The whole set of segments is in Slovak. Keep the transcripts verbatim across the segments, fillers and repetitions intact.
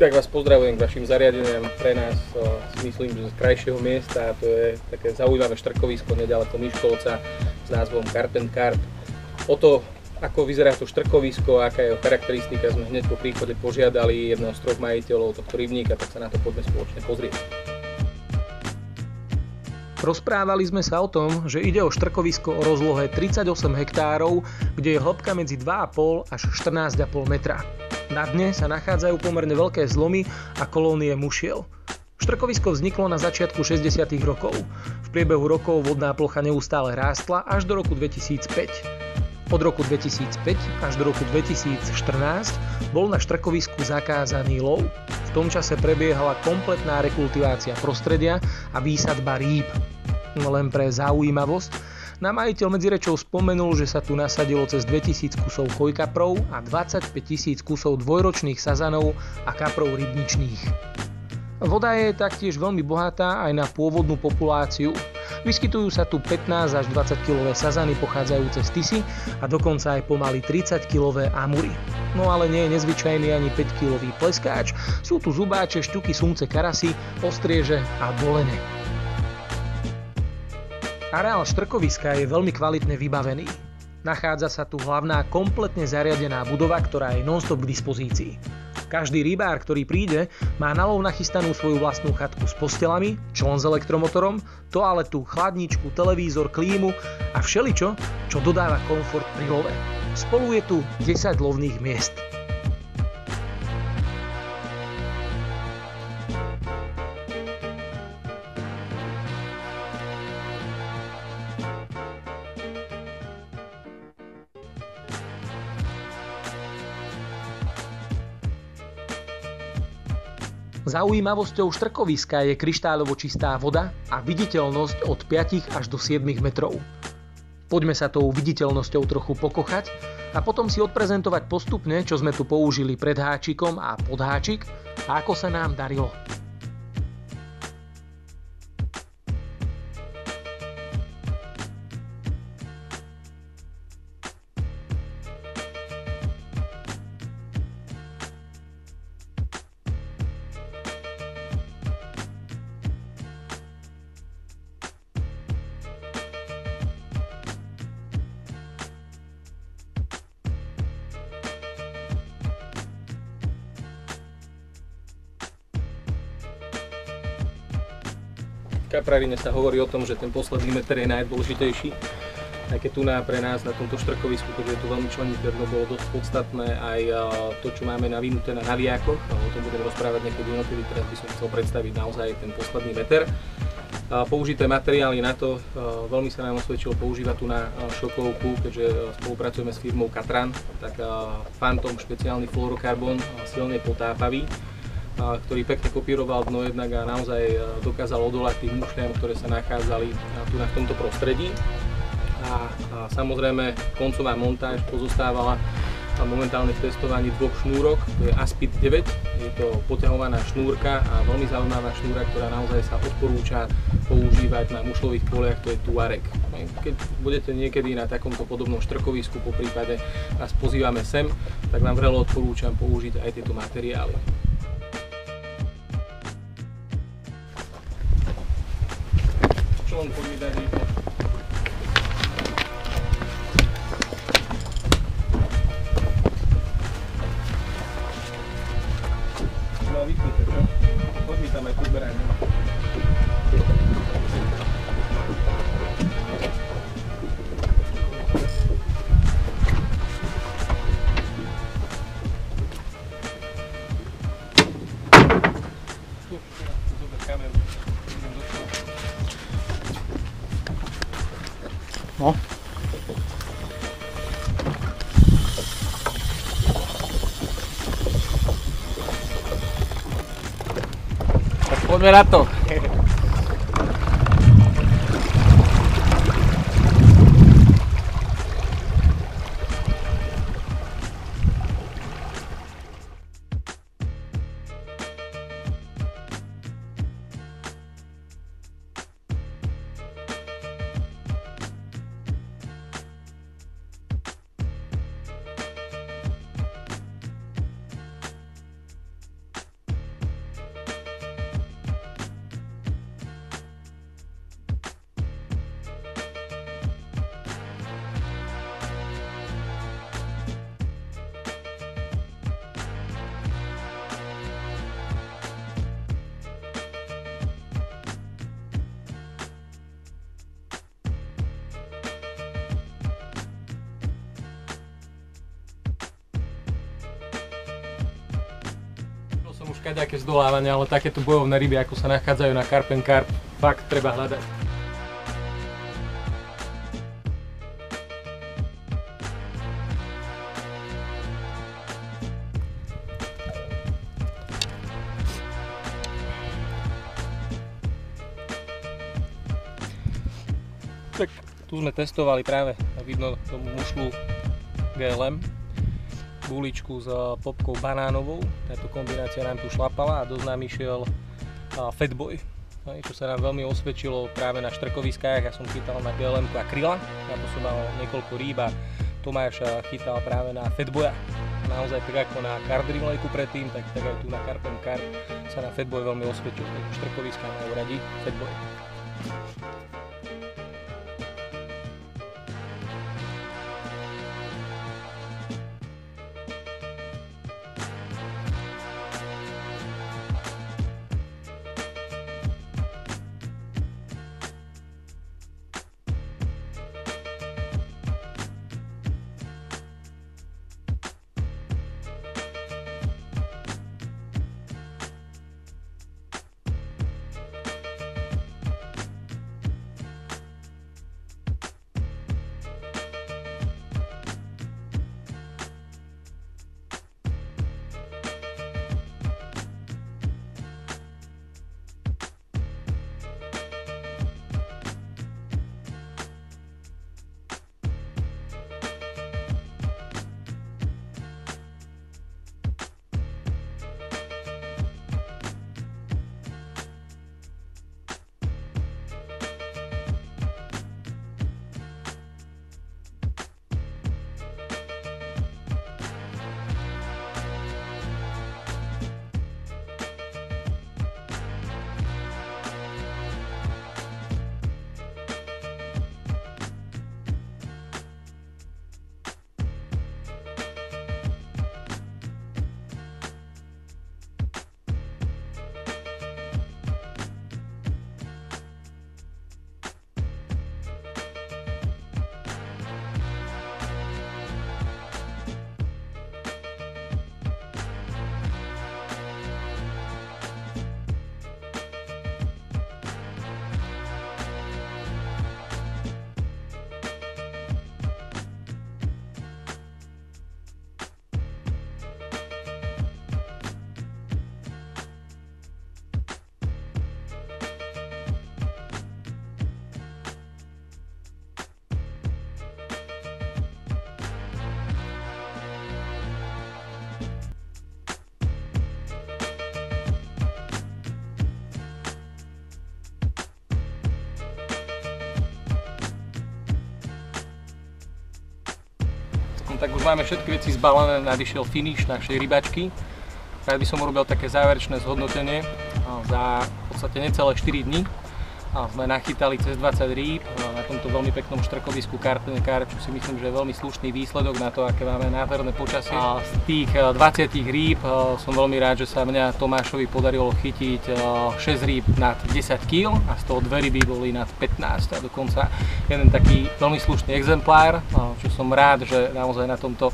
Tak vás pozdravujem k vašim zariadeniam. Pre nás o, si myslím, že z krajšieho miesta, a to je také zaujímavé štrkovisko nedaleko Miškolca s názvom Carp and Carp. O to, ako vyzerá to štrkovisko, aká je jeho charakteristika, sme hneď po príchode požiadali jedného z troch majiteľov tohto rybníka, tak sa na to poďme spoločne pozrieť. Rozprávali sme sa o tom, že ide o štrkovisko o rozlohe tridsaťosem hektárov, kde je hĺbka medzi dva a pol až štrnásť a pol metra. Na dne sa nachádzajú pomerne veľké zlomy a kolónie mušiel. Štrkovisko vzniklo na začiatku šesťdesiatych rokov. V priebehu rokov vodná plocha neustále rástla až do roku dvetisícpäť. Od roku dvetisícpäť až do roku dvetisícštrnásť bol na štrkovisku zakázaný lov. V tom čase prebiehala kompletná rekultivácia prostredia a výsadba rýb. Len pre zaujímavosť, na majiteľ medzi rečou spomenul, že sa tu nasadilo cez dvetisíc kusov chojkaprov a dvadsaťpäť tisíc kusov dvojročných sazanov a kaprov rybničných. Voda je taktiež veľmi bohatá aj na pôvodnú populáciu. Vyskytujú sa tu pätnásť až dvadsať kilové sazany pochádzajúce z Tisy a dokonca aj pomaly tridsať kilové amury. No ale nie je nezvyčajný ani päť kilový pleskáč, sú tu zubáče, šťuky, sumce, karasy, ostrieže a bolene. Areál štrkoviska je veľmi kvalitne vybavený. Nachádza sa tu hlavná kompletne zariadená budova, ktorá je non-stop k dispozícii. Každý rybár, ktorý príde, má na lov nachystanú svoju vlastnú chatku s postelami, čln s elektromotorom, toaletu, chladničku, televízor, klímu a všeličo, čo dodáva komfort pri love. Spolu je tu desať lovných miest. Zaujímavosťou štrkoviska je kryštáľovo čistá voda a viditeľnosť od päť až do sedem metrov. Poďme sa tou viditeľnosťou trochu pokochať a potom si odprezentovať postupne, čo sme tu použili pred háčikom a pod háčik a ako sa nám darilo. V kaprarine sa hovorí o tom, že ten posledný meter je najdôležitejší. Aj keď tu na, pre nás na tomto štrkovisku, keďže je tu veľmi členiteľné, bolo dosť podstatné aj to, čo máme navinuté na navijákoch. O tom budem rozprávať niekedy inokedy, teraz by som chcel predstaviť naozaj ten posledný meter. Použité materiály na to, veľmi sa nám osvedčilo používať tu na šokovku, keďže spolupracujeme s firmou Katran, tak Phantom špeciálny fluorokarbon, silne potápavý, ktorý pekne kopíroval dno jednak a naozaj dokázal odolať tým mušľam, ktoré sa nachádzali tu na tomto prostredí. A, a samozrejme koncová montáž pozostávala momentálne v testovaní dvoch šnúrok, to je Aspid deväť, je to poťahovaná šnúrka a veľmi zaujímavá šnúra, ktorá naozaj sa odporúča používať na mušľových poliach, to je Tuareg. Keď budete niekedy na takomto podobnom štrkovisku, po prípade nás pozývame sem, tak vám vrelo odporúčam použiť aj tieto materiály. Čln poď mi dať rýchlo. No vypnite, čo? Poď mi tam aj podberanie. No. Tak poďme na to. kadejaké zdolávania, ale takéto bojovné ryby, ako sa nachádzajú na Carp and Carp, fakt treba hľadať. Tak tu sme testovali práve, vidno tomu mušlu gé el em, guličku s popkou banánovou. Táto kombinácia nám tu šlapala a dosť nám išiel Fatboy, čo sa nám veľmi osvedčilo práve na štrkoviskách. Ja som chytal na gé el emku akryla, na to som mal niekoľko rýb a Tomáš chytal práve na Fatboya. Naozaj tak ako na Cardrinlejku predtým, tak, tak aj tu na Carp and Carp sa na Fatboy veľmi osvedčil, takže štrkoviská majú radi Fatboy. Tak už máme všetky veci zbalené, nadišiel finish našej rybačky. Rád by som urobil také záverečné zhodnotenie za v podstate necelé štyri dni. Sme nachytali cez dvadsať rýb na tomto veľmi peknom štrkovisku Carp and Carp, čo si myslím, že je veľmi slušný výsledok na to, aké máme nádherné počasie. A z tých dvadsiatich rýb som veľmi rád, že sa mňa Tomášovi podarilo chytiť šesť rýb nad desať kíl a z toho dve ryby boli nad pätnásť a dokonca jeden taký veľmi slušný exemplár, čo som rád, že naozaj na tomto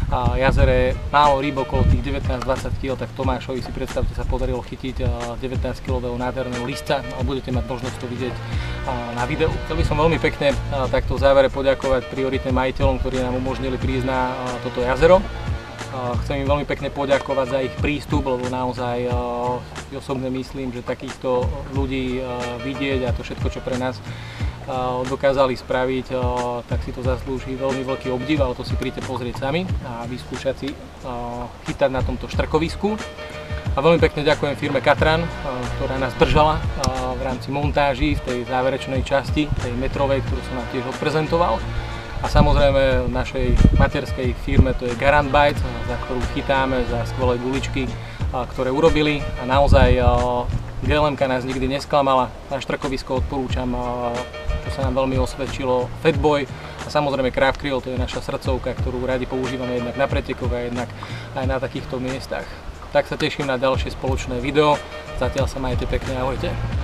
jazere málo rýb okolo tých devätnásť dvadsať kíl, tak Tomášovi si predstavte sa podarilo chytiť devätnásť kilového nádherného lisca a budete mať možnosť to vidieť na videu. Chcel by som veľmi pekne takto v závere poďakovať prioritným majiteľom, ktorí nám umožnili prísť na toto jazero. Chcem im veľmi pekne poďakovať za ich prístup, lebo naozaj osobne myslím, že takýchto ľudí vidieť a to všetko, čo pre nás dokázali spraviť, tak si to zaslúži veľmi veľký obdiv, ale to si príďte pozrieť sami a vyskúšať si chytať na tomto štrkovisku. A veľmi pekne ďakujem firme Katran, ktorá nás držala v rámci montáží v tej záverečnej časti, tej metrovej, ktorú som nám tiež odprezentoval. A samozrejme v našej materskej firme, to je Garant Bites, za ktorú chytáme, za skvelé guličky, ktoré urobili. A naozaj gé el emka nás nikdy nesklamala. Na štrkovisko odporúčam, čo sa nám veľmi osvedčilo, Fatboy. A samozrejme Craft Krill, to je naša srdcovka, ktorú radi používame jednak na pretekoch a jednak aj na takýchto miestach. Tak sa teším na ďalšie spoločné video. Zatiaľ sa majte pekne, ahojte.